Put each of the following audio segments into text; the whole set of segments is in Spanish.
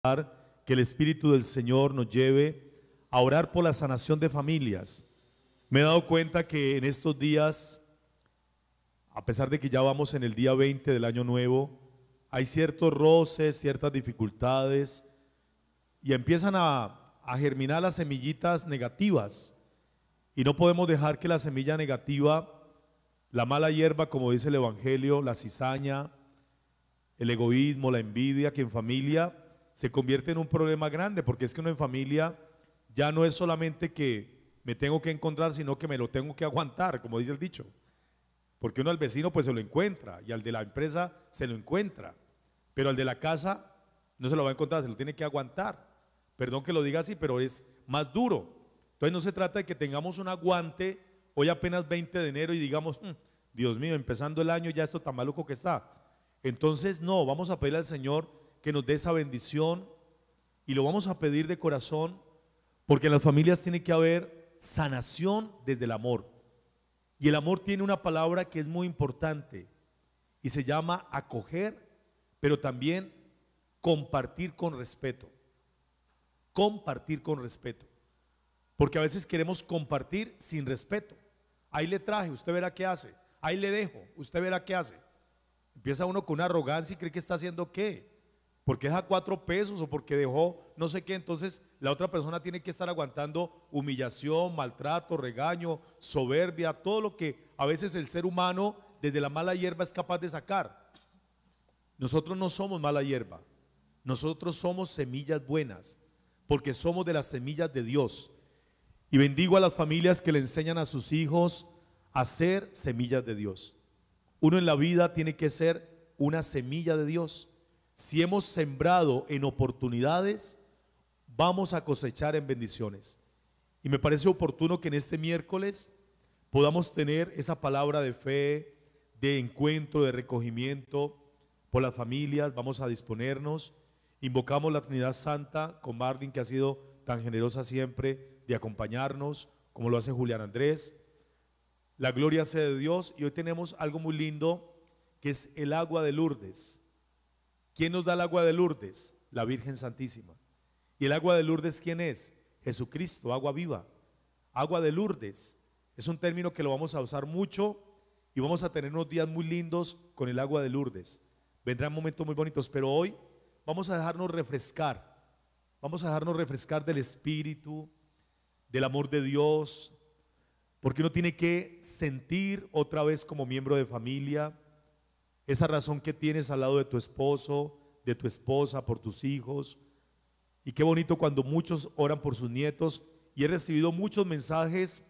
que el Espíritu del Señor nos lleve a orar por la sanación de familias. Me he dado cuenta que en estos días, a pesar de que ya vamos en el día 20 del año nuevo, hay ciertos roces, ciertas dificultades y empiezan a germinar las semillitas negativas. Y no podemos dejar que la semilla negativa, la mala hierba, como dice el Evangelio, la cizaña, el egoísmo, la envidia, que en familia se convierte en un problema grande, porque es que uno en familia ya no es solamente que me tengo que encontrar, sino que me lo tengo que aguantar, como dice el dicho. Porque uno al vecino pues se lo encuentra y al de la empresa se lo encuentra, pero al de la casa no se lo va a encontrar, se lo tiene que aguantar. Perdón que lo diga así, pero es más duro. Entonces no se trata de que tengamos un aguante hoy apenas 20 de enero y digamos, Dios mío, empezando el año ya esto tan maluco que está. Entonces no, vamos a pedirle al Señor que nos dé esa bendición y lo vamos a pedir de corazón, porque en las familias tiene que haber sanación desde el amor. Y el amor tiene una palabra que es muy importante y se llama acoger, pero también compartir con respeto. Compartir con respeto. Porque a veces queremos compartir sin respeto. Ahí le traje, usted verá qué hace. Ahí le dejo, usted verá qué hace. Empieza uno con una arrogancia y cree que está haciendo qué. Porque deja 4 pesos o porque dejó no sé qué. Entonces la otra persona tiene que estar aguantando humillación, maltrato, regaño, soberbia, todo lo que a veces el ser humano desde la mala hierba es capaz de sacar. Nosotros no somos mala hierba. Nosotros somos semillas buenas, porque somos de las semillas de Dios. Y bendigo a las familias que le enseñan a sus hijos a ser semillas de Dios. Uno en la vida tiene que ser una semilla de Dios. Si hemos sembrado en oportunidades, vamos a cosechar en bendiciones. Y me parece oportuno que en este miércoles podamos tener esa palabra de fe, de encuentro, de recogimiento por las familias. Vamos a disponernos. Invocamos la Trinidad Santa con Marlin, que ha sido tan generosa siempre de acompañarnos, como lo hace Julián Andrés. La gloria sea de Dios. Y hoy tenemos algo muy lindo, que es el agua de Lourdes. ¿Quién nos da el agua de Lourdes? La Virgen Santísima. ¿Y el agua de Lourdes quién es? Jesucristo, agua viva. Agua de Lourdes es un término que lo vamos a usar mucho y vamos a tener unos días muy lindos con el agua de Lourdes. Vendrán momentos muy bonitos, pero hoy vamos a dejarnos refrescar. Vamos a dejarnos refrescar del Espíritu, del amor de Dios, porque uno tiene que sentir otra vez como miembro de familia esa razón que tienes al lado de tu esposo, de tu esposa, por tus hijos. Y qué bonito cuando muchos oran por sus nietos, y he recibido muchos mensajes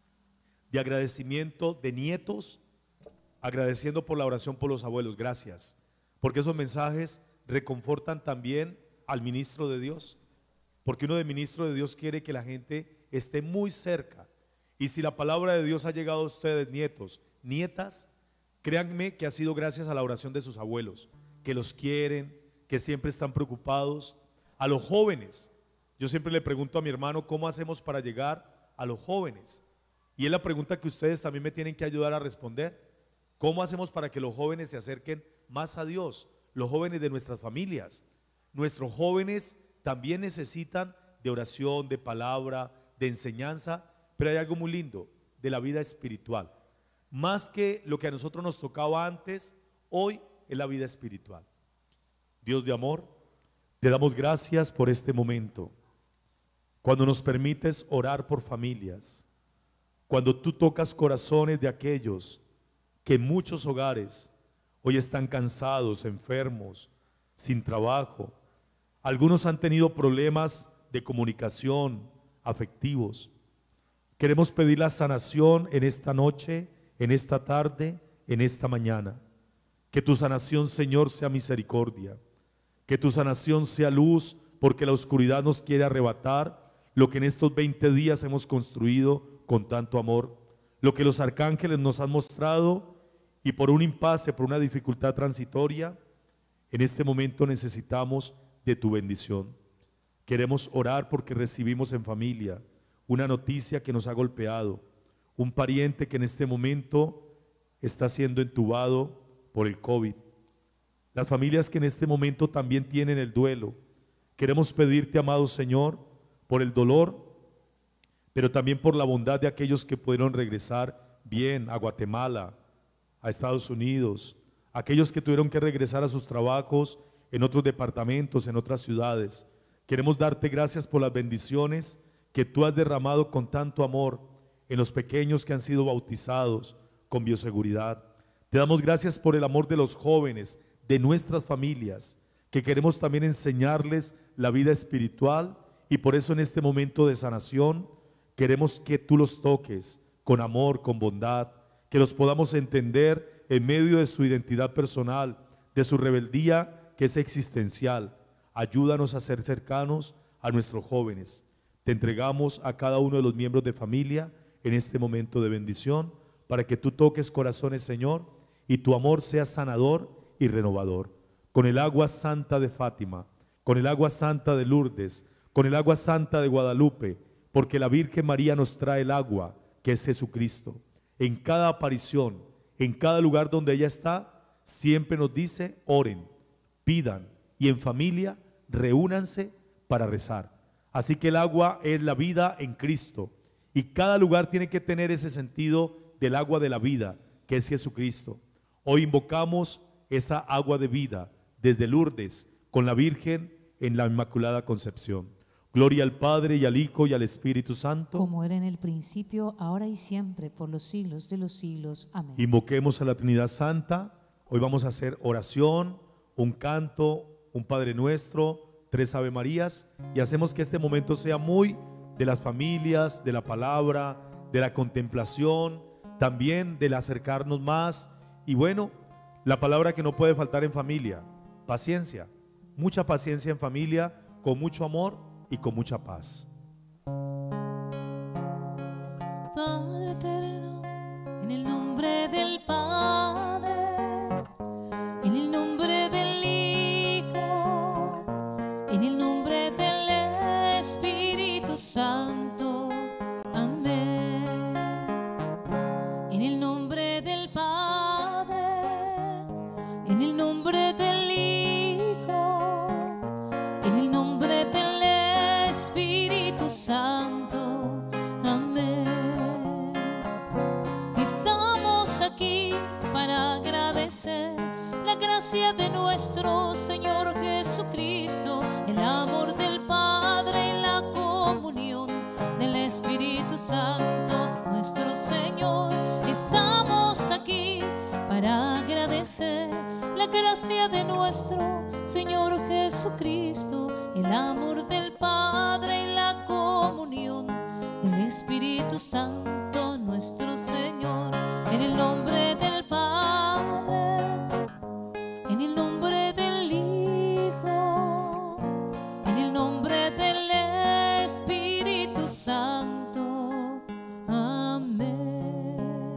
de agradecimiento de nietos, agradeciendo por la oración por los abuelos. Gracias, porque esos mensajes reconfortan también al ministro de Dios, porque uno de ministro de Dios quiere que la gente esté muy cerca. Y si la palabra de Dios ha llegado a ustedes, nietos, nietas, créanme que ha sido gracias a la oración de sus abuelos, que los quieren, que siempre están preocupados. A los jóvenes, yo siempre le pregunto a mi hermano, ¿cómo hacemos para llegar a los jóvenes? Y es la pregunta que ustedes también me tienen que ayudar a responder. ¿Cómo hacemos para que los jóvenes se acerquen más a Dios? Los jóvenes de nuestras familias. Nuestros jóvenes también necesitan de oración, de palabra, de enseñanza, pero hay algo muy lindo, de la vida espiritual. Más que lo que a nosotros nos tocaba antes, hoy es la vida espiritual. Dios de amor, te damos gracias por este momento, cuando nos permites orar por familias, cuando tú tocas corazones de aquellos que en muchos hogares hoy están cansados, enfermos, sin trabajo. Algunos han tenido problemas de comunicación, afectivos. Queremos pedir la sanación en esta noche, en esta tarde, en esta mañana. Que tu sanación, Señor, sea misericordia. Que tu sanación sea luz, porque la oscuridad nos quiere arrebatar lo que en estos 20 días hemos construido con tanto amor. Lo que los arcángeles nos han mostrado, y por un impasse, por una dificultad transitoria, en este momento necesitamos de tu bendición. Queremos orar porque recibimos en familia una noticia que nos ha golpeado, un pariente que en este momento está siendo entubado por el COVID. Las familias que en este momento también tienen el duelo, Queremos pedirte, amado Señor, por el dolor, pero también por la bondad de aquellos que pudieron regresar bien a Guatemala, a Estados Unidos, aquellos que tuvieron que regresar a sus trabajos en otros departamentos, en otras ciudades. Queremos darte gracias por las bendiciones que tú has derramado con tanto amor en los pequeños que han sido bautizados con bioseguridad. Te damos gracias por el amor de los jóvenes, de nuestras familias, que queremos también enseñarles la vida espiritual, y por eso en este momento de sanación queremos que tú los toques con amor, con bondad, que los podamos entender en medio de su identidad personal, de su rebeldía que es existencial. Ayúdanos a ser cercanos a nuestros jóvenes. Te entregamos a cada uno de los miembros de familia en este momento de bendición, para que tú toques corazones, Señor, y tu amor sea sanador y renovador. Con el agua santa de Fátima, con el agua santa de Lourdes, con el agua santa de Guadalupe, porque la Virgen María nos trae el agua, que es Jesucristo. En cada aparición, en cada lugar donde ella está, siempre nos dice: oren, pidan, y en familia reúnanse para rezar. Así que el agua es la vida en Cristo, y cada lugar tiene que tener ese sentido del agua de la vida, que es Jesucristo. Hoy invocamos esa agua de vida desde Lourdes, con la Virgen en la Inmaculada Concepción. Gloria al Padre, y al Hijo, y al Espíritu Santo, como era en el principio, ahora y siempre, por los siglos de los siglos. Amén. Invoquemos a la Trinidad Santa. Hoy vamos a hacer oración, un canto, un Padre Nuestro, 3 Ave Marías, y hacemos que este momento sea muy de las familias, de la palabra, de la contemplación, también del acercarnos más. Y bueno, la palabra que no puede faltar en familia: paciencia. Mucha paciencia en familia, con mucho amor y con mucha paz. Padre eterno, en el nombre del Padre, en el nombre del Hijo, en el nombre del Espíritu Santo. Amén. En el nombre del Padre, en el nombre del Hijo, en el nombre del Espíritu Santo. Amén. Estamos aquí para agradecer la gracia de nuestro Señor Jesucristo, el amor del Padre y la comunión del Espíritu Santo, nuestro Señor. Estamos aquí para agradecer la gracia de nuestro Señor Jesucristo, el amor del Padre y la comunión del Espíritu Santo, nuestro Señor. En el nombre del Padre, en el nombre del Hijo, en el nombre del Espíritu Santo. Amén.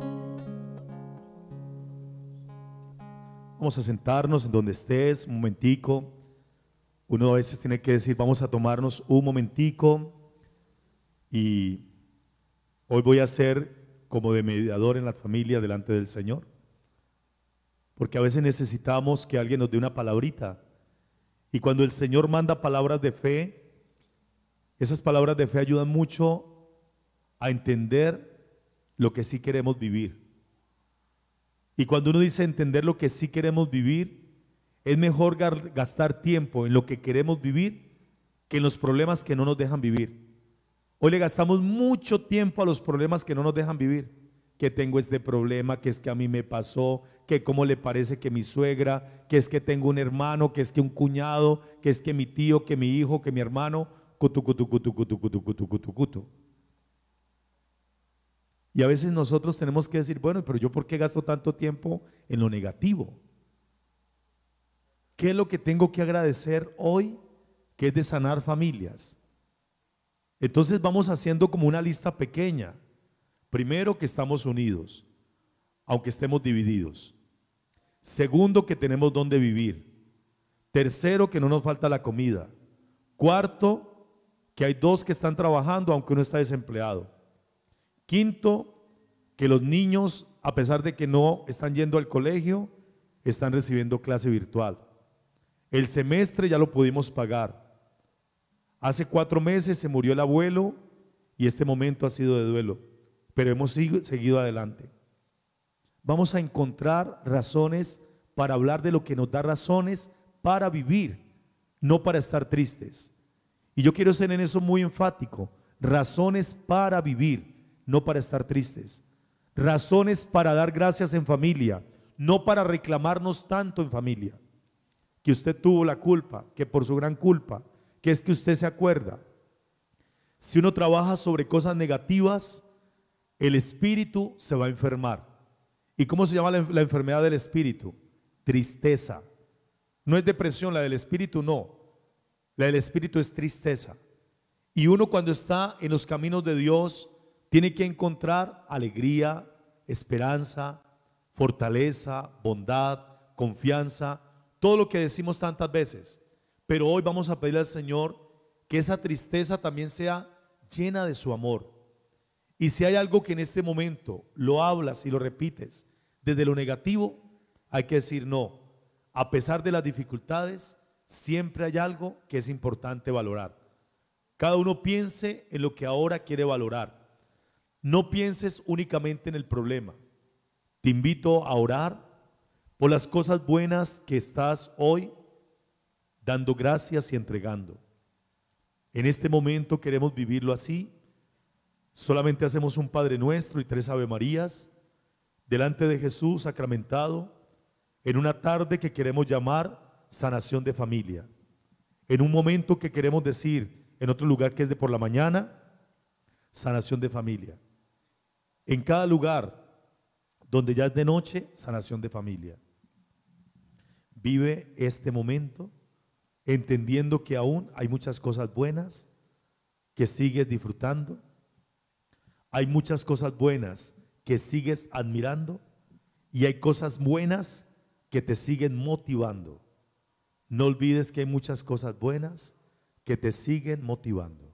Vamos a sentarnos en donde estés, un momentico. Uno a veces tiene que decir: vamos a tomarnos un momentico. Y hoy voy a ser como de mediador en la familia delante del Señor, porque a veces necesitamos que alguien nos dé una palabrita. Y cuando el Señor manda palabras de fe, esas palabras de fe ayudan mucho a entender lo que sí queremos vivir. Y cuando uno dice entender lo que sí queremos vivir, es mejor gastar tiempo en lo que queremos vivir que en los problemas que no nos dejan vivir. Hoy le gastamos mucho tiempo a los problemas que no nos dejan vivir. Que tengo este problema, que es que a mí me pasó, que cómo le parece que mi suegra, que es que tengo un hermano, que es que un cuñado, que es que mi tío, que mi hijo, que mi hermano, cutu, cutu, cutu, cutu, cutu, cutu, cutu, cutu. Y a veces nosotros tenemos que decir: bueno, pero yo ¿por qué gasto tanto tiempo en lo negativo? ¿Qué es lo que tengo que agradecer hoy, que es de sanar familias? Entonces vamos haciendo como una lista pequeña. Primero, que estamos unidos, aunque estemos divididos. Segundo, que tenemos donde vivir. Tercero, que no nos falta la comida. Cuarto, que hay 2 que están trabajando, aunque uno está desempleado. Quinto, que los niños, a pesar de que no están yendo al colegio, están recibiendo clase virtual. El semestre ya lo pudimos pagar. Hace 4 meses se murió el abuelo y este momento ha sido de duelo, pero hemos seguido adelante. Vamos a encontrar razones para hablar de lo que nos da razones para vivir, no para estar tristes. Y yo quiero ser en eso muy enfático. Razones para vivir, no para estar tristes. Razones para dar gracias en familia, no para reclamarnos tanto en familia. Que usted tuvo la culpa, que por su gran culpa, que es que usted se acuerda. Si uno trabaja sobre cosas negativas, el espíritu se va a enfermar. ¿Y cómo se llama la enfermedad del espíritu? Tristeza. No es depresión, la del espíritu no. La del espíritu es tristeza. Y uno cuando está en los caminos de Dios tiene que encontrar alegría, esperanza, fortaleza, bondad, confianza, todo lo que decimos tantas veces. Pero hoy vamos a pedirle al Señor que esa tristeza también sea llena de su amor. Y si hay algo que en este momento lo hablas y lo repites desde lo negativo, hay que decir no. A pesar de las dificultades, siempre hay algo que es importante valorar. Cada uno piense en lo que ahora quiere valorar. No pienses únicamente en el problema. Te invito a orar por las cosas buenas que estás hoy dando gracias y entregando. En este momento queremos vivirlo así. Solamente hacemos un Padre Nuestro y 3 Ave Marías delante de Jesús sacramentado en una tarde que queremos llamar sanación de familia. En un momento que queremos decir en otro lugar que es de por la mañana, sanación de familia. En cada lugar donde ya es de noche, sanación de familia. Vive este momento entendiendo que aún hay muchas cosas buenas que sigues disfrutando. Hay muchas cosas buenas que sigues admirando y hay cosas buenas que te siguen motivando. No olvides que hay muchas cosas buenas que te siguen motivando.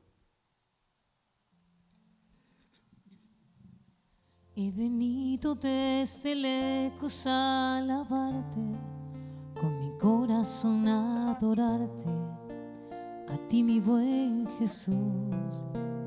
He venido desde lejos a alabarte, con mi corazón a adorarte, a ti mi buen Jesús.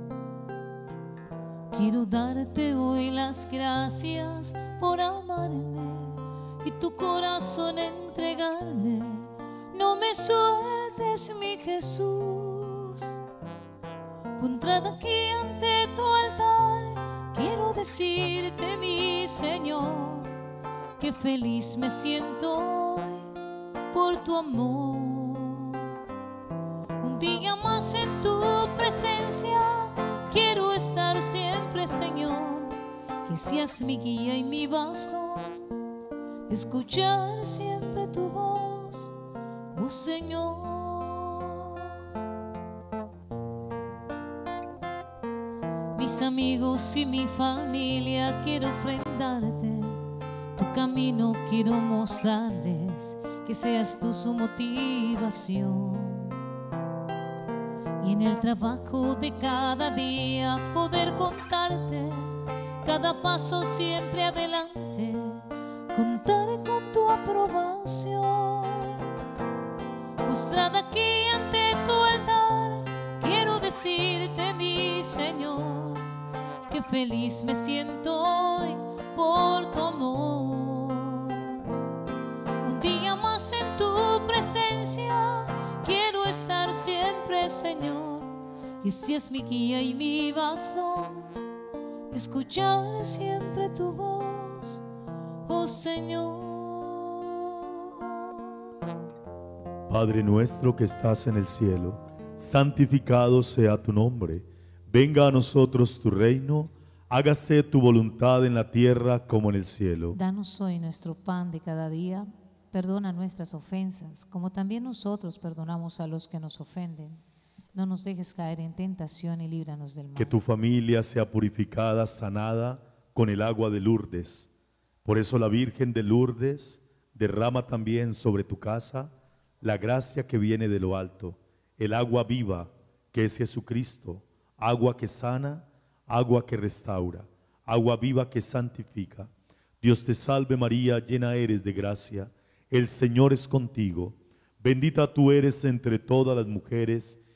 Quiero darte hoy las gracias por amarme y tu corazón entregarme. No me sueltes, mi Jesús. Postrada aquí ante tu altar, quiero decirte, mi Señor, que feliz me siento hoy por tu amor. Un día más en tu presencia quiero estar siempre, Señor, que seas mi guía y mi bastón, escuchar siempre tu voz, oh Señor. Mis amigos y mi familia quiero ofrendarte, tu camino quiero mostrarles, que seas tú su motivación. Y en el trabajo de cada día poder contarte, cada paso siempre adelante, contar con tu aprobación. Postrada aquí ante tu altar, quiero decirte, mi Señor, que feliz me siento hoy por tu amor. Un día más en tu presencia quiero estar siempre, Señor, que seas mi guía y mi bastón, escuchar siempre tu voz, oh Señor. Padre nuestro que estás en el cielo, santificado sea tu nombre. Venga a nosotros tu reino, hágase tu voluntad en la tierra como en el cielo. Danos hoy nuestro pan de cada día, perdona nuestras ofensas, como también nosotros perdonamos a los que nos ofenden. No nos dejes caer en tentación y líbranos del mal. Que tu familia sea purificada, sanada con el agua de Lourdes. Por eso la Virgen de Lourdes derrama también sobre tu casa la gracia que viene de lo alto, el agua viva que es Jesucristo, agua que sana, agua que restaura, agua viva que santifica. Dios te salve María, llena eres de gracia, el Señor es contigo. Bendita tú eres entre todas las mujeres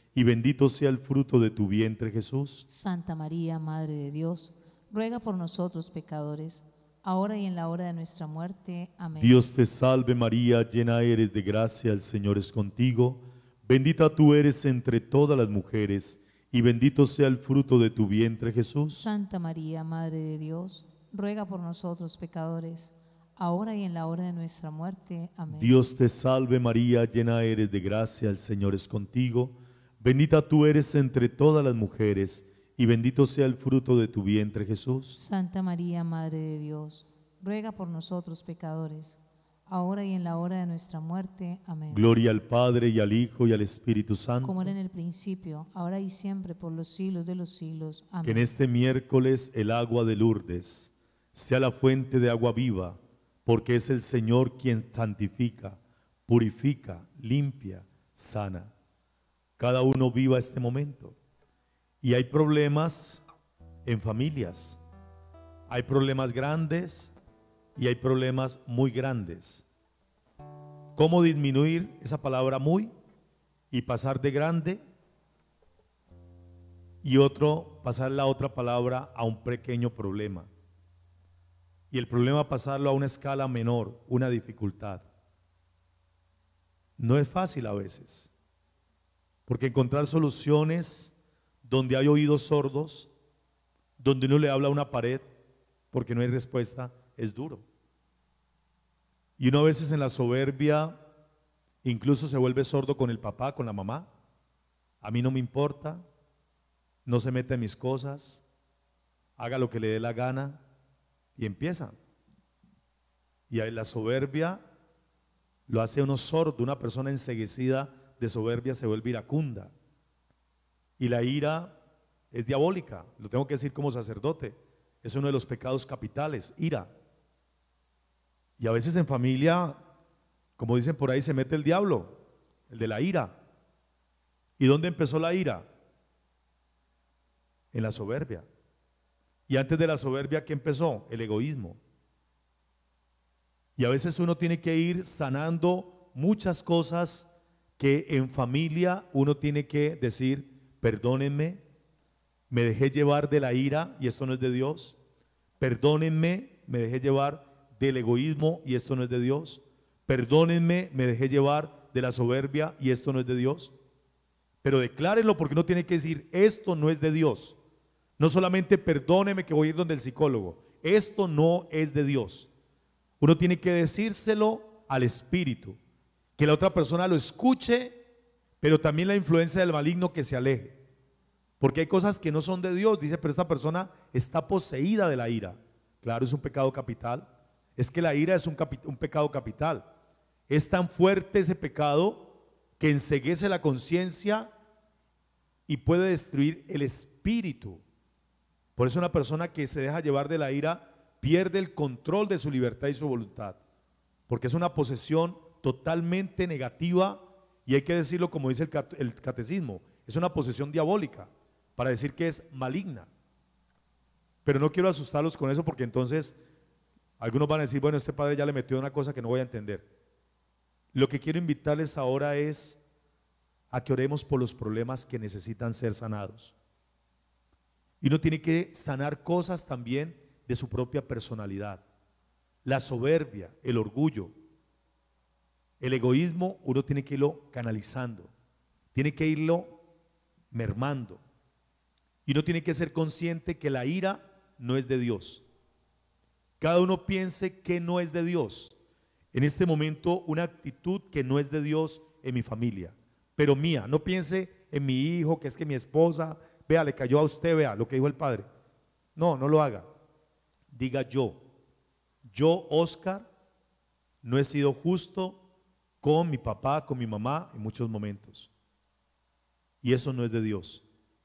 y bendito sea el fruto de tu vientre, Jesús. Santa María, Madre de Dios, ruega por nosotros pecadores, ahora y en la hora de nuestra muerte. Amén. Dios te salve María, llena eres de gracia, el Señor es contigo. Bendita tú eres entre todas las mujeres, y bendito sea el fruto de tu vientre, Jesús. Santa María, Madre de Dios, ruega por nosotros pecadores, ahora y en la hora de nuestra muerte. Amén. Dios te salve María, llena eres de gracia, el Señor es contigo. Bendita tú eres entre todas las mujeres, y bendito sea el fruto de tu vientre, Jesús. Santa María, Madre de Dios, ruega por nosotros pecadores, ahora y en la hora de nuestra muerte. Amén. Gloria al Padre, y al Hijo, y al Espíritu Santo. Como era en el principio, ahora y siempre, por los siglos de los siglos. Amén. Que en este miércoles el agua de Lourdes sea la fuente de agua viva, porque es el Señor quien santifica, purifica, limpia, sana. Cada uno viva este momento. Y hay problemas en familias, hay problemas grandes y hay problemas muy grandes. ¿Cómo disminuir esa palabra muy y pasar de grande? Y pasar la otra palabra a un pequeño problema. Y el problema pasarlo a una escala menor, una dificultad. No es fácil a veces, porque encontrar soluciones donde hay oídos sordos, donde uno le habla a una pared porque no hay respuesta, es duro. Y uno a veces en la soberbia incluso se vuelve sordo con el papá, con la mamá. A mí no me importa, no se meta en mis cosas, haga lo que le dé la gana, y empieza. Y ahí la soberbia lo hace uno sordo, una persona enceguecida de soberbia se vuelve iracunda. Y la ira es diabólica, lo tengo que decir como sacerdote, es uno de los pecados capitales, ira. Y a veces en familia, como dicen por ahí, se mete el diablo, el de la ira. ¿Y dónde empezó la ira? En la soberbia. Y antes de la soberbia, ¿qué empezó? El egoísmo. Y a veces uno tiene que ir sanando muchas cosas que en familia uno tiene que decir, perdónenme, me dejé llevar de la ira y esto no es de Dios. Perdónenme, me dejé llevar del egoísmo y esto no es de Dios. Perdónenme, me dejé llevar de la soberbia y esto no es de Dios. Pero declárenlo porque uno tiene que decir, esto no es de Dios. No solamente perdóneme que voy a ir donde el psicólogo, esto no es de Dios. Uno tiene que decírselo al Espíritu, que la otra persona lo escuche, pero también la influencia del maligno que se aleje. Porque hay cosas que no son de Dios, dice, pero esta persona está poseída de la ira. Claro, es un pecado capital. Es que la ira es un pecado capital. Es tan fuerte ese pecado que enceguece la conciencia y puede destruir el espíritu. Por eso una persona que se deja llevar de la ira pierde el control de su libertad y su voluntad, porque es una posesión totalmente negativa y hay que decirlo como dice el catecismo, es una posesión diabólica, para decir que es maligna. Pero no quiero asustarlos con eso porque entonces algunos van a decir, bueno, este padre ya le metió una cosa que no voy a entender. Lo que quiero invitarles ahora es a que oremos por los problemas que necesitan ser sanados. Y uno tiene que sanar cosas también de su propia personalidad. La soberbia, el orgullo, el egoísmo, uno tiene que irlo canalizando, tiene que irlo mermando. Y uno tiene que ser consciente que la ira no es de Dios. Cada uno piense que no es de Dios. En este momento, una actitud que no es de Dios en mi familia, pero mía. No piense en mi hijo, que es que mi esposa, vea, le cayó a usted, vea lo que dijo el padre. No, no lo haga. Diga yo, Oscar, no he sido justo con mi papá, con mi mamá en muchos momentos. Y eso no es de Dios.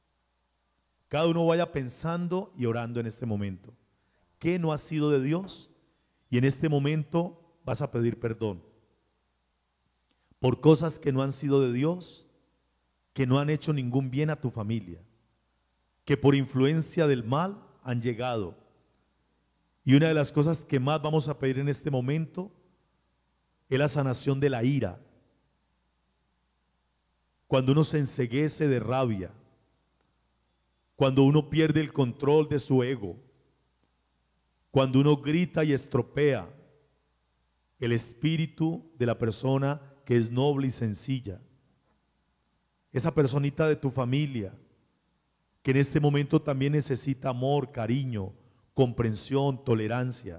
Cada uno vaya pensando y orando en este momento. ¿Qué no ha sido de Dios? Y en este momento vas a pedir perdón por cosas que no han sido de Dios, que no han hecho ningún bien a tu familia, que por influencia del mal han llegado. Y una de las cosas que más vamos a pedir en este momento es la sanación de la ira. cuando uno se enceguece de rabia, cuando uno pierde el control de su ego, cuando uno grita y estropea el espíritu de la persona que es noble y sencilla. Esa personita de tu familia que en este momento también necesita amor, cariño, comprensión, tolerancia.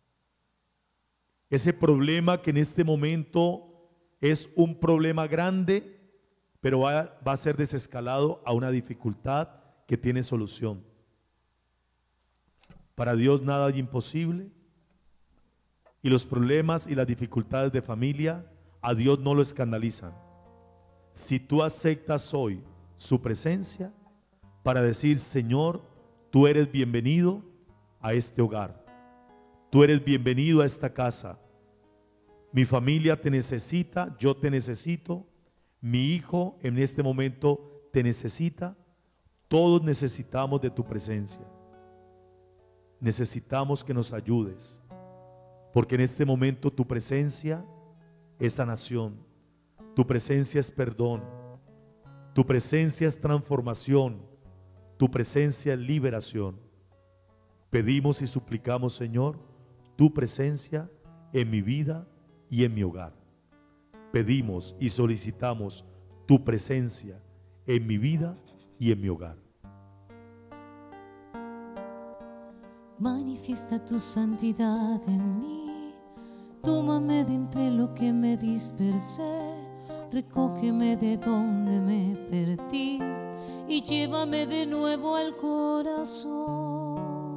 Ese problema que en este momento es un problema grande, pero va a ser desescalado a una dificultad que tiene solución. Para Dios nada es imposible, y los problemas y las dificultades de familia a Dios no lo escandalizan. Si tú aceptas hoy su presencia para decir: Señor, tú eres bienvenido a este hogar, tú eres bienvenido a esta casa, mi familia te necesita, yo te necesito, mi hijo en este momento te necesita, todos necesitamos de tu presencia. Necesitamos que nos ayudes, porque en este momento tu presencia es sanación, tu presencia es perdón, tu presencia es transformación, tu presencia es liberación. Pedimos y suplicamos, Señor, tu presencia en mi vida y en mi hogar. Pedimos y solicitamos tu presencia en mi vida y en mi hogar. Manifiesta tu santidad en mí, tómame de entre lo que me dispersé, recógeme de donde me perdí y llévame de nuevo al corazón.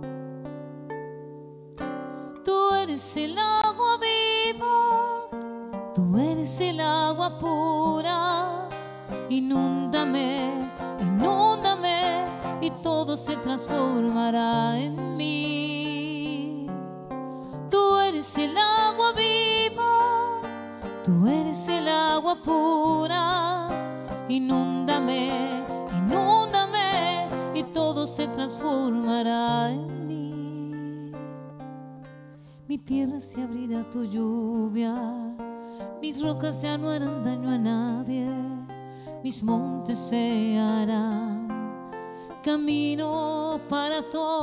Tú eres el agua viva, tú eres el agua pura, inúndame, inúndame y todo se transformará en mí. Tú eres el agua viva, tú eres el agua pura, inúndame, inúndame y todo se transformará en mí. Mi tierra se abrirá a tu lluvia, mis rocas ya no harán daño a nadie, mis montes se harán camino para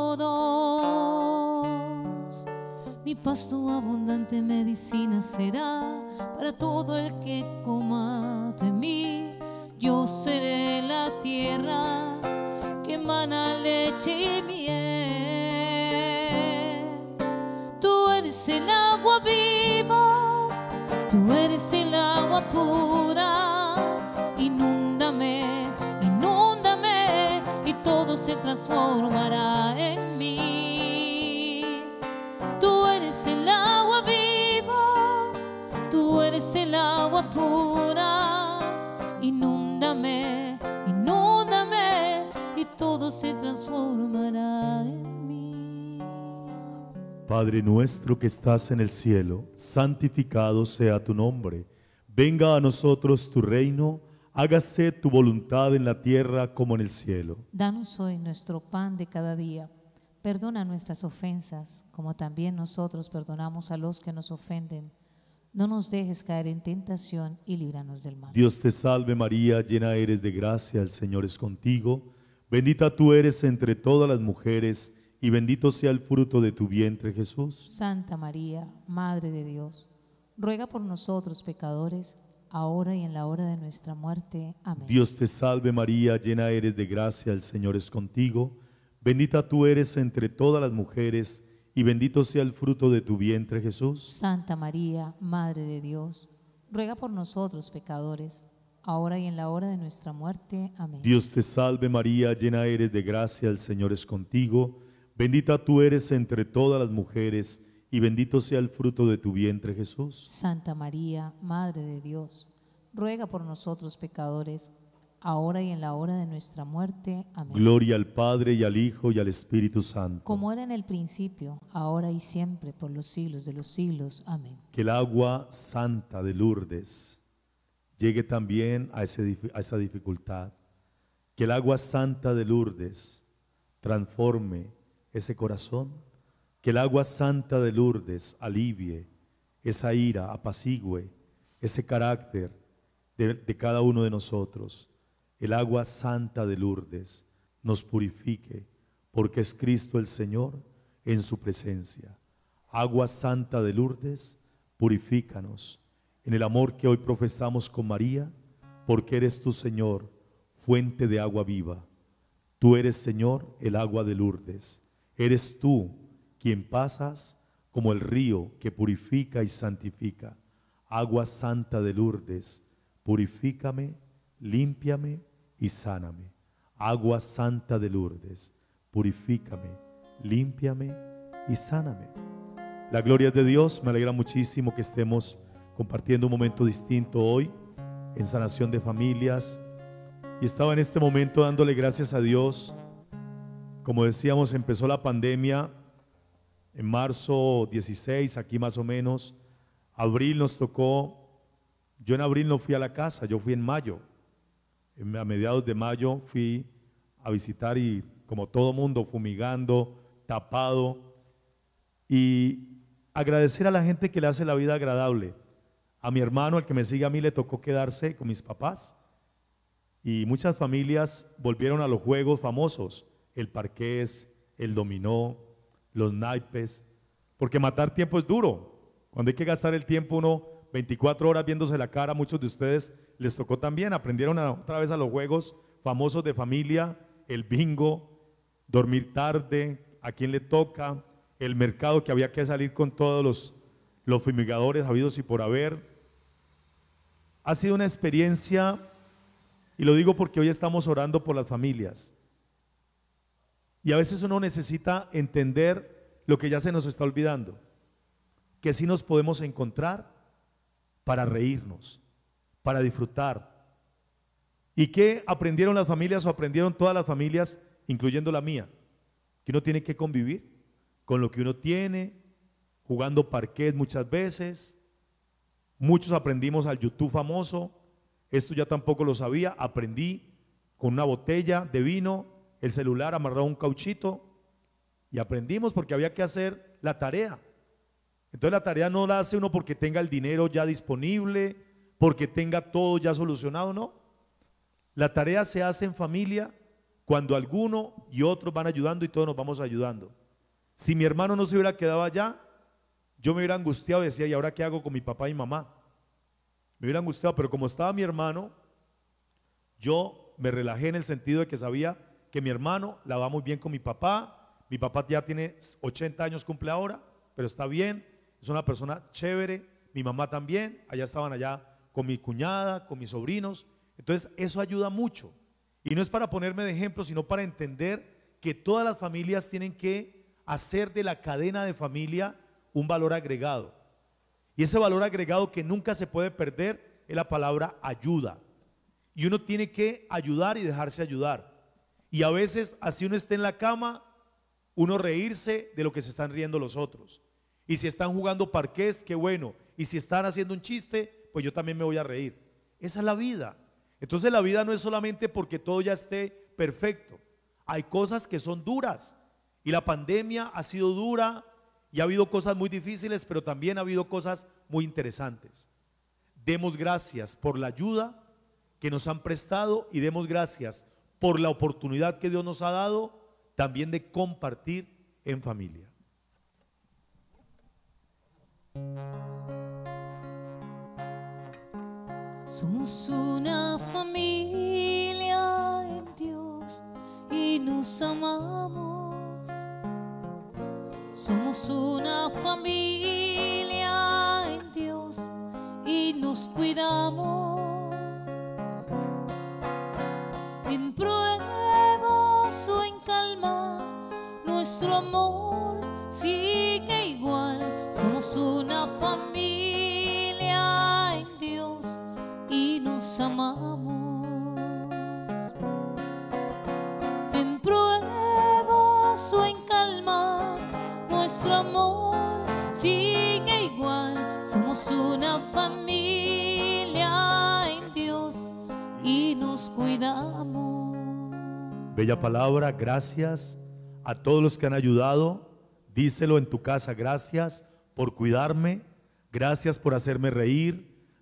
todos. Mi pasto abundante medicina será para todo el que coma de mí. Yo seré la tierra que emana leche y miel. Tú eres el agua viva, tú eres el agua pura, inúndame, inúndame y todo se transformará en mí. Tú eres el agua viva, tú eres el agua pura, inúndame, inúndame y todo se transformará en mí. Padre nuestro que estás en el cielo, santificado sea tu nombre. Venga a nosotros tu reino, hágase tu voluntad en la tierra como en el cielo. Danos hoy nuestro pan de cada día. Perdona nuestras ofensas, como también nosotros perdonamos a los que nos ofenden. No nos dejes caer en tentación y líbranos del mal. Dios te salve María, llena eres de gracia, el Señor es contigo. Bendita tú eres entre todas las mujeres, y bendito sea el fruto de tu vientre, Jesús. Santa María, Madre de Dios, ruega por nosotros pecadores, ahora y en la hora de nuestra muerte. Amén. Dios te salve María, llena eres de gracia, el Señor es contigo. Bendita tú eres entre todas las mujeres, y bendito sea el fruto de tu vientre, Jesús. Santa María, Madre de Dios, ruega por nosotros pecadores, ahora y en la hora de nuestra muerte. Amén. Dios te salve María, llena eres de gracia, el Señor es contigo. Bendita tú eres entre todas las mujeres, y bendito sea el fruto de tu vientre, Jesús. Santa María, Madre de Dios, ruega por nosotros pecadores, ahora y en la hora de nuestra muerte. Amén. Gloria al Padre, y al Hijo, y al Espíritu Santo. Como era en el principio, ahora y siempre, por los siglos de los siglos. Amén. Que el agua santa de Lourdes llegue también a esa dificultad. Que el agua santa de Lourdes transforme ese corazón. Que el agua santa de Lourdes alivie esa ira, apacigüe ese carácter de cada uno de nosotros. El agua santa de Lourdes nos purifique, porque es Cristo el Señor en su presencia. Agua santa de Lourdes, purifícanos en el amor que hoy profesamos con María, porque eres tú, Señor, fuente de agua viva. Tú eres, Señor, el agua de Lourdes. Eres tú quien pasas como el río que purifica y santifica. Agua santa de Lourdes, purifícame, límpiame y sáname. Agua santa de Lourdes, purifícame, límpiame y sáname. La gloria es de Dios. Me alegra muchísimo que estemos compartiendo un momento distinto hoy en sanación de familias. Y estaba en este momento dándole gracias a Dios. Como decíamos, empezó la pandemia en marzo 16, aquí más o menos. Abril nos tocó. Yo en abril no fui a la casa, yo fui en mayo. A mediados de mayo fui a visitar y como todo mundo fumigando, tapado, y agradecer a la gente que le hace la vida agradable. A mi hermano, el que me sigue a mí, le tocó quedarse con mis papás y muchas familias volvieron a los juegos famosos, el parqués, el dominó, los naipes, porque matar tiempo es duro. Cuando hay que gastar el tiempo uno 24 horas viéndose la cara, muchos de ustedes les tocó también, aprendieron otra vez a los juegos famosos de familia, el bingo, dormir tarde, a quién le toca, el mercado que había que salir con todos los fumigadores habidos y por haber. Ha sido una experiencia, y lo digo porque hoy estamos orando por las familias. Y a veces uno necesita entender lo que ya se nos está olvidando, que sí nos podemos encontrar para reírnos, para disfrutar. ¿Y qué aprendieron las familias o aprendieron todas las familias, incluyendo la mía? Que uno tiene que convivir con lo que uno tiene, jugando parqués muchas veces. Muchos aprendimos al YouTube famoso, esto ya tampoco lo sabía, aprendí con una botella de vino, el celular amarrado a un cauchito y aprendimos porque había que hacer la tarea. Entonces la tarea no la hace uno porque tenga el dinero ya disponible, porque tenga todo ya solucionado, no. La tarea se hace en familia cuando alguno y otros van ayudando y todos nos vamos ayudando. Si mi hermano no se hubiera quedado allá, yo me hubiera angustiado y decía, ¿y ahora qué hago con mi papá y mamá? Me hubiera angustiado, pero como estaba mi hermano, yo me relajé en el sentido de que sabía que mi hermano la va muy bien con mi papá ya tiene 80 años, cumple ahora, pero está bien, es una persona chévere, mi mamá también, estaban allá con mi cuñada, con mis sobrinos, entonces eso ayuda mucho. Y no es para ponerme de ejemplo, sino para entender que todas las familias tienen que hacer de la cadena de familia un valor agregado. Y ese valor agregado que nunca se puede perder es la palabra ayuda. Y uno tiene que ayudar y dejarse ayudar. Y a veces, así uno esté en la cama, uno reírse de lo que se están riendo los otros. Y si están jugando parqués, qué bueno. Y si están haciendo un chiste, pues yo también me voy a reír. Esa es la vida. Entonces la vida no es solamente porque todo ya esté perfecto. Hay cosas que son duras. Y la pandemia ha sido dura y ha habido cosas muy difíciles, pero también ha habido cosas muy interesantes. Demos gracias por la ayuda que nos han prestado y demos gracias por la oportunidad que Dios nos ha dado también de compartir en familia. Somos una familia en Dios y nos amamos. Somos una familia en Dios y nos cuidamos. En pruebas o en calma, nuestro amor sigue igual. Somos una familia en Dios y nos amamos. En pruebas o en calma, nuestro amor sigue igual. Somos una familia en Dios y nos cuidamos. Bella palabra, gracias a todos los que han ayudado. Díselo en tu casa, gracias por cuidarme, gracias por hacerme reír,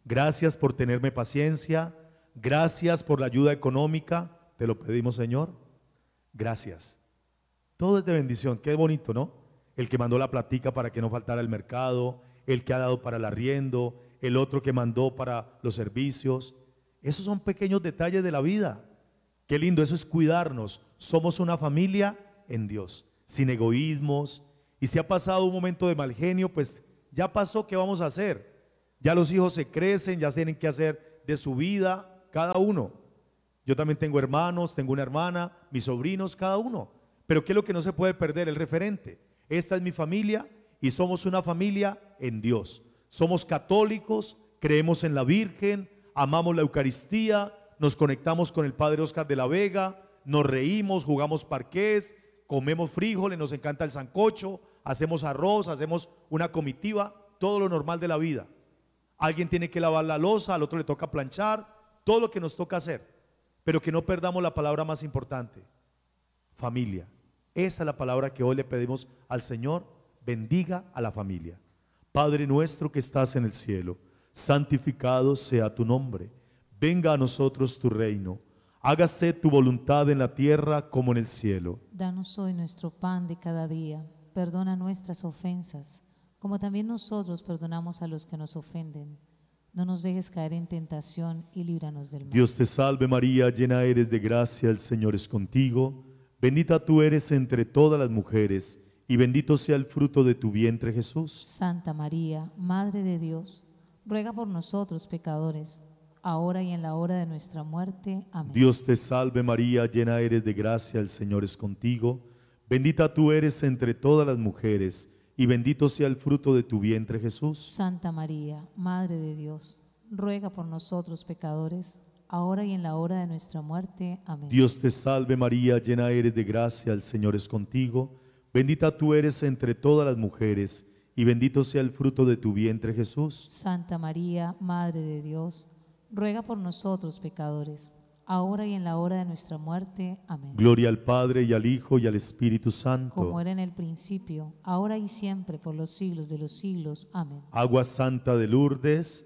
Gracias por tenerme paciencia. Gracias por la ayuda económica. Te lo pedimos, Señor. Gracias. Todo es de bendición. Qué bonito, ¿no? El que mandó la platica para que no faltara el mercado, el que ha dado para el arriendo, el otro que mandó para los servicios. Esos son pequeños detalles de la vida. Qué lindo, eso es cuidarnos. Somos una familia en Dios, sin egoísmos. Y si ha pasado un momento de mal genio, pues ya pasó, ¿qué vamos a hacer? Ya los hijos se crecen, ya tienen que hacer de su vida cada uno. Yo también tengo hermanos, tengo una hermana, mis sobrinos, cada uno. Pero ¿qué es lo que no se puede perder? El referente. Esta es mi familia y somos una familia en Dios. Somos católicos, creemos en la Virgen, amamos la Eucaristía, nos conectamos con el Padre Oscar de la Vega, nos reímos, jugamos parqués, comemos frijoles, nos encanta el sancocho, hacemos arroz, hacemos una comitiva, todo lo normal de la vida. Alguien tiene que lavar la loza, al otro le toca planchar, todo lo que nos toca hacer, pero que no perdamos la palabra más importante, familia. Esa es la palabra que hoy le pedimos al Señor, bendiga a la familia. Padre nuestro que estás en el cielo, santificado sea tu nombre, venga a nosotros tu reino, hágase tu voluntad en la tierra como en el cielo. Danos hoy nuestro pan de cada día, perdona nuestras ofensas, como también nosotros perdonamos a los que nos ofenden. No nos dejes caer en tentación y líbranos del mal. Dios te salve María, llena eres de gracia, el Señor es contigo. Bendita tú eres entre todas las mujeres, y bendito sea el fruto de tu vientre, Jesús. Santa María, Madre de Dios, ruega por nosotros pecadores, ahora y en la hora de nuestra muerte. Amén. Dios te salve María, llena eres de gracia, el Señor es contigo. Bendita tú eres entre todas las mujeres, y bendito sea el fruto de tu vientre, Jesús. Santa María, Madre de Dios, ruega por nosotros pecadores, ahora y en la hora de nuestra muerte. Amén. Dios te salve María, llena eres de gracia, el Señor es contigo. Bendita tú eres entre todas las mujeres, y bendito sea el fruto de tu vientre, Jesús. Santa María, Madre de Dios, ruega por nosotros pecadores, ahora y en la hora de nuestra muerte. Amén. Gloria al Padre, y al Hijo, y al Espíritu Santo. Como era en el principio, ahora y siempre, por los siglos de los siglos. Amén. Agua santa de Lourdes,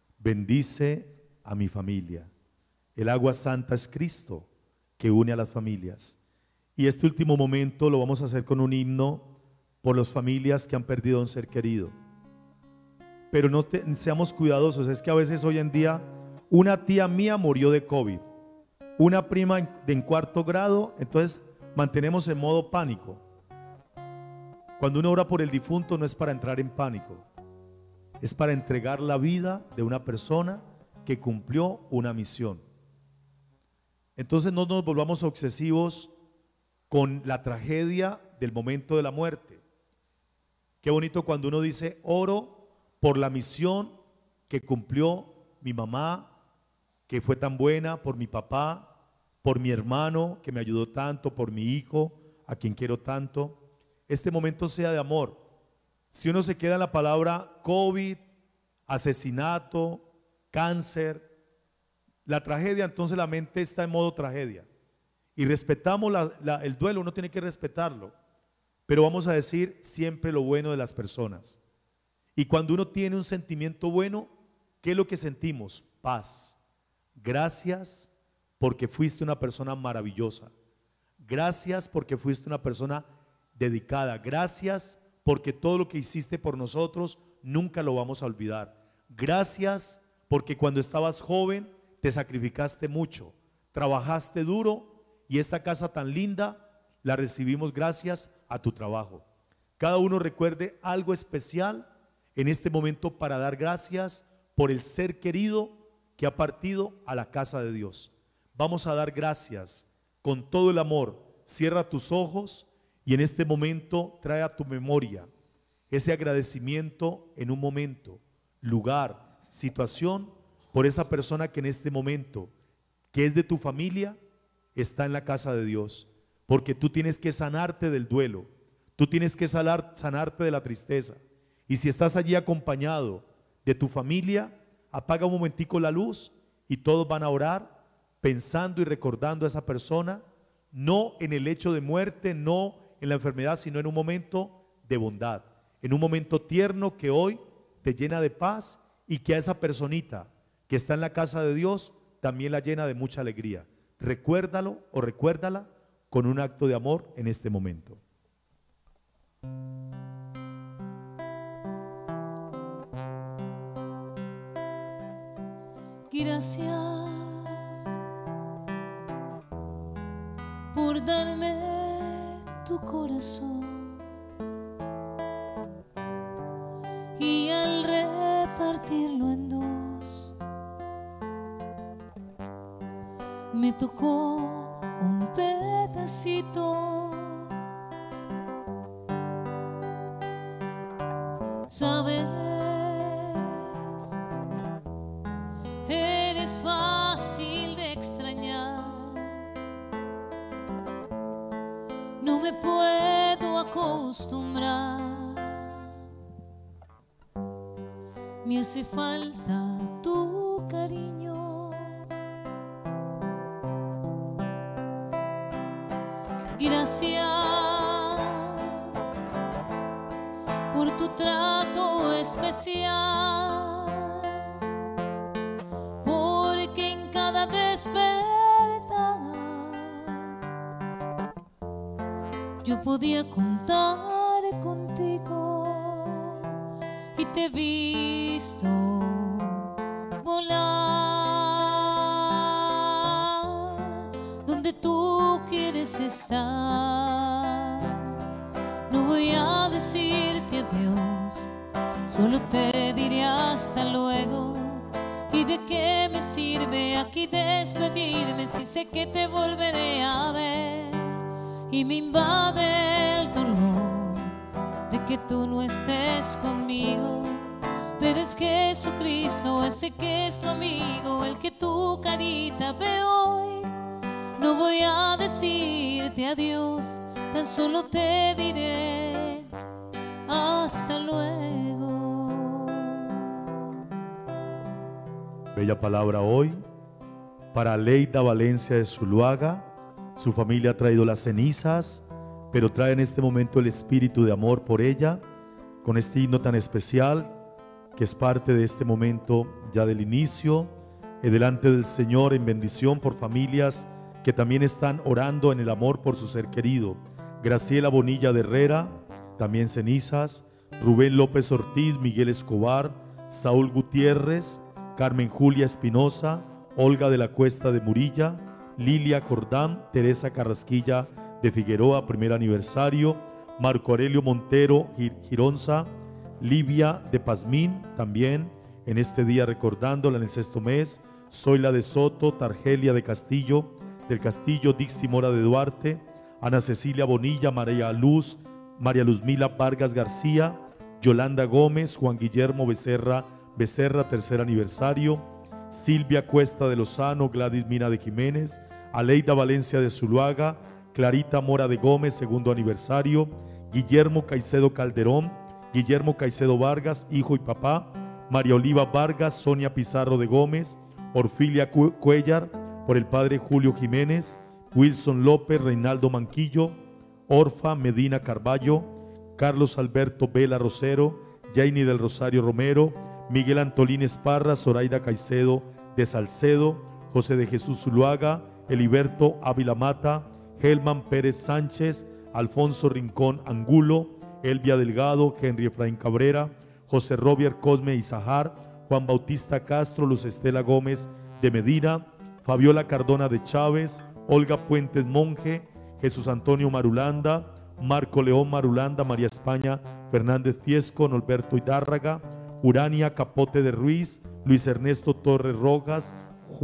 bendice a mi familia. El agua santa es Cristo, que une a las familias. Y este último momento lo vamos a hacer con un himno por las familias que han perdido a un ser querido. Pero no seamos cuidadosos, es que a veces hoy en día una tía mía murió de COVID, una prima en cuarto grado, entonces mantenemos en modo pánico. Cuando uno ora por el difunto no es para entrar en pánico, es para entregar la vida de una persona que cumplió una misión. Entonces no nos volvamos obsesivos con la tragedia del momento de la muerte. Qué bonito cuando uno dice, oro por la misión que cumplió mi mamá, que fue tan buena, por mi papá, por mi hermano, que me ayudó tanto, por mi hijo, a quien quiero tanto. Este momento sea de amor. Si uno se queda en la palabra COVID, asesinato, cáncer, la tragedia, entonces la mente está en modo tragedia. Y respetamos el duelo, uno tiene que respetarlo, pero vamos a decir siempre lo bueno de las personas. Y cuando uno tiene un sentimiento bueno, ¿qué es lo que sentimos? Paz. Gracias porque fuiste una persona maravillosa. Gracias porque fuiste una persona dedicada. Gracias porque todo lo que hiciste por nosotros nunca lo vamos a olvidar. Gracias porque cuando estabas joven te sacrificaste mucho, trabajaste duro y esta casa tan linda la recibimos gracias a tu trabajo. Cada uno recuerde algo especial en este momento para dar gracias por el ser querido que ha partido a la casa de Dios. Vamos a dar gracias con todo el amor. Cierra tus ojos y en este momento trae a tu memoria ese agradecimiento en un momento, lugar, situación por esa persona que en este momento, que es de tu familia, está en la casa de Dios, porque tú tienes que sanarte del duelo, tú tienes que sanarte de la tristeza. Y si estás allí acompañado de tu familia, apaga un momentico la luz y todos van a orar pensando y recordando a esa persona, no en el hecho de muerte, no en la enfermedad, sino en un momento de bondad, en un momento tierno que hoy te llena de paz y que a esa personita que está en la casa de Dios también la llena de mucha alegría. Recuérdalo o recuérdala con un acto de amor en este momento. Gracias por darme tu corazón y al repartirlo en dos me tocó un pedacito. Sabes, eres fácil de extrañar, no me puedo acostumbrar, me hace falta tu cariño. Gracias por tu trato especial, porque en cada despertar yo podía contar contigo y te he visto volar donde tú quieres estar. No voy a decirte adiós, solo te diré hasta luego. ¿Y de qué me sirve aquí despedirme si sé que te volveré a ver? Y me invade el dolor de que tú no estés conmigo, pero es Jesucristo, ese que es tu amigo, el que tu carita ve hoy. No voy a decirte adiós, tan solo te diré hasta luego. Bella palabra hoy para Leida Valencia de Zuluaga. Su familia ha traído las cenizas, pero trae en este momento el espíritu de amor por ella, con este himno tan especial que es parte de este momento ya del inicio, delante del Señor en bendición por familias que también están orando en el amor por su ser querido. Graciela Bonilla de Herrera, también cenizas. Rubén López Ortiz, Miguel Escobar, Saúl Gutiérrez, Carmen Julia Espinosa, Olga de la Cuesta de Murilla, Lilia Cordán, Teresa Carrasquilla de Figueroa, primer aniversario, Marco Aurelio Montero Gironza, Livia de Pazmín, también en este día recordándola en el sexto mes, Zoila de Soto, Targelia de Castillo, del Castillo, Dixi Mora de Duarte, Ana Cecilia Bonilla, María Luzmila Vargas García, Yolanda Gómez, Juan Guillermo Becerra, tercer aniversario, Silvia Cuesta de Lozano, Gladys Mina de Jiménez, Aleida Valencia de Zuluaga, Clarita Mora de Gómez, segundo aniversario, Guillermo Caicedo Calderón, Guillermo Caicedo Vargas, hijo y papá, María Oliva Vargas, Sonia Pizarro de Gómez, Orfilia Cuellar, por el padre Julio Jiménez, Wilson López, Reinaldo Manquillo, Orfa Medina Carballo, Carlos Alberto Vela Rosero, Jaini del Rosario Romero, Miguel Antolín Esparra, Zoraida Caicedo de Salcedo, José de Jesús Zuluaga, Heliberto Ávila Mata, Helman Pérez Sánchez, Alfonso Rincón Angulo, Elvia Delgado, Henry Efraín Cabrera, José Robier Cosme Izahar, Juan Bautista Castro, Luz Estela Gómez de Medina, Fabiola Cardona de Chávez, Olga Puentes Monje, Jesús Antonio Marulanda, Marco León Marulanda, María España Fernández Fiesco, Norberto Hidárraga, Urania Capote de Ruiz, Luis Ernesto Torres Rojas,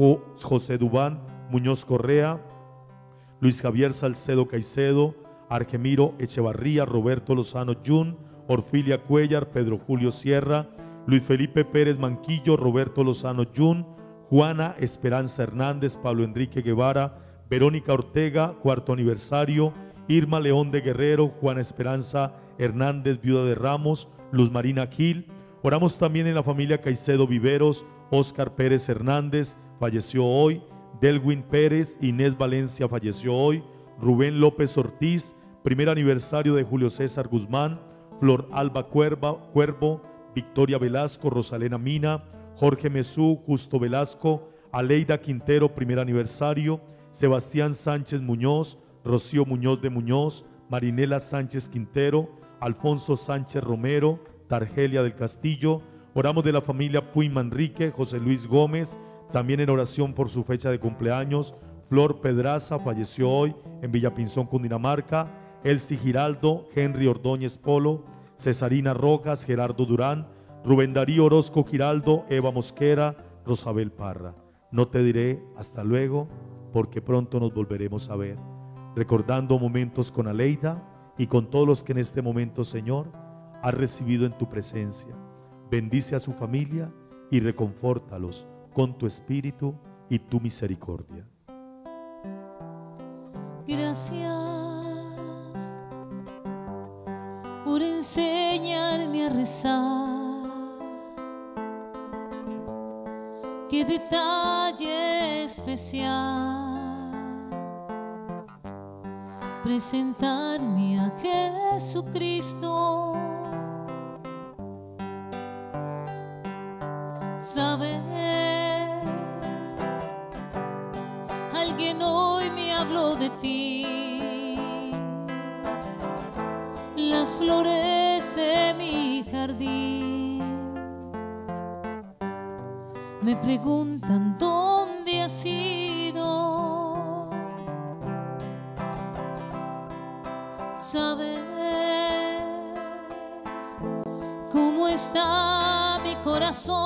José Dubán Muñoz Correa, Luis Javier Salcedo Caicedo, Argemiro Echevarría, Roberto Lozano Jun, Orfilia Cuellar, Pedro Julio Sierra, Luis Felipe Pérez Manquillo, Roberto Lozano Jun, Juana Esperanza Hernández, Pablo Enrique Guevara, Verónica Ortega, cuarto aniversario, Irma León de Guerrero, Juana Esperanza Hernández, viuda de Ramos, Luz Marina Gil. Oramos también en la familia Caicedo Viveros, Óscar Pérez Hernández, falleció hoy, Delwin Pérez, Inés Valencia, falleció hoy, Rubén López Ortiz, primer aniversario de Julio César Guzmán, Flor Alba Cuervo, Victoria Velasco, Rosalena Mina, Jorge Mesú, Justo Velasco, Aleida Quintero, primer aniversario, Sebastián Sánchez Muñoz, Rocío Muñoz de Muñoz, Marinela Sánchez Quintero, Alfonso Sánchez Romero, Targelia del Castillo. Oramos de la familia Puy Manrique, José Luis Gómez, también en oración por su fecha de cumpleaños. Flor Pedraza falleció hoy en Villapinzón, Cundinamarca. Elsie Giraldo, Henry Ordóñez Polo, Cesarina Rojas, Gerardo Durán, Rubén Darío Orozco Giraldo, Eva Mosquera, Rosabel Parra. No te diré hasta luego, porque pronto nos volveremos a ver, recordando momentos con Aleida y con todos los que en este momento, Señor, has recibido en tu presencia. Bendice a su familia y reconfórtalos con tu espíritu y tu misericordia. Gracias por enseñarme a rezar. Qué detalle especial presentarme a Jesucristo. Sabes, alguien hoy me habló de ti, las flores de mi jardín me preguntan dónde has ido. Sabes cómo está mi corazón.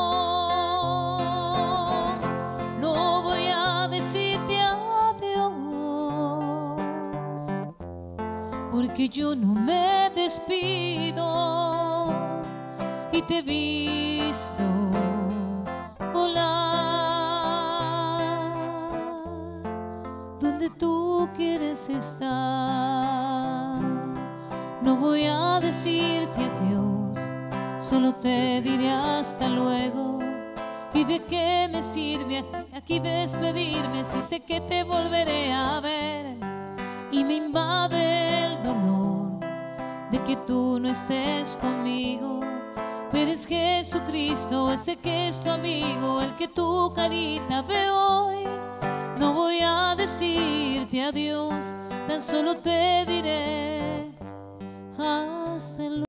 No voy a decirte adiós, porque yo no me despido y te he visto volar donde tú quieres estar. No voy a decirte adiós, solo te diré hasta luego. ¿Y de qué me sirve aquí despedirme si sé que te volveré a ver? Y me invade el dolor de que tú no estés conmigo, pero es Jesucristo ese que es tu amigo, el que tu carita ve hoy. No voy a decirte adiós, tan solo te diré hasta luego.